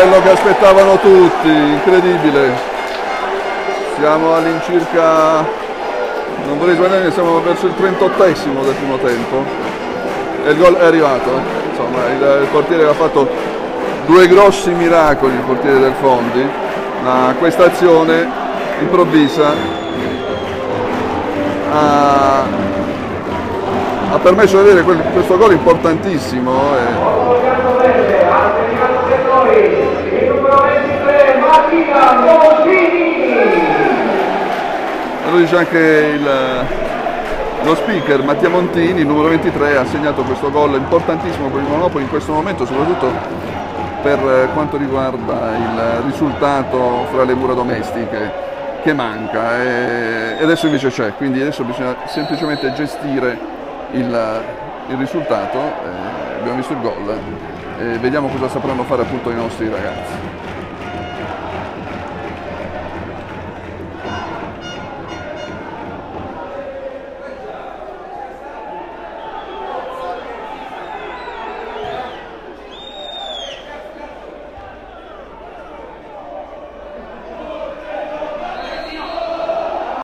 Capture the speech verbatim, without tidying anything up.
quello che aspettavano tutti, incredibile. Siamo all'incirca, non vorrei sbagliare, siamo verso il trentottesimo del primo tempo e il gol è arrivato. Insomma, il, il portiere ha fatto due grossi miracoli, il portiere del Fondi, ma questa azione improvvisa ha, ha permesso di avere quel, questo gol importantissimo. E... Lo dice anche il, lo speaker Mattia Montini, il numero ventitré, ha segnato questo gol importantissimo per il Monopoli in questo momento, soprattutto per quanto riguarda il risultato fra le mura domestiche che manca, e adesso invece c'è, quindi adesso bisogna semplicemente gestire il, il risultato. Eh, abbiamo visto il gol e vediamo cosa sapranno fare appunto i nostri ragazzi.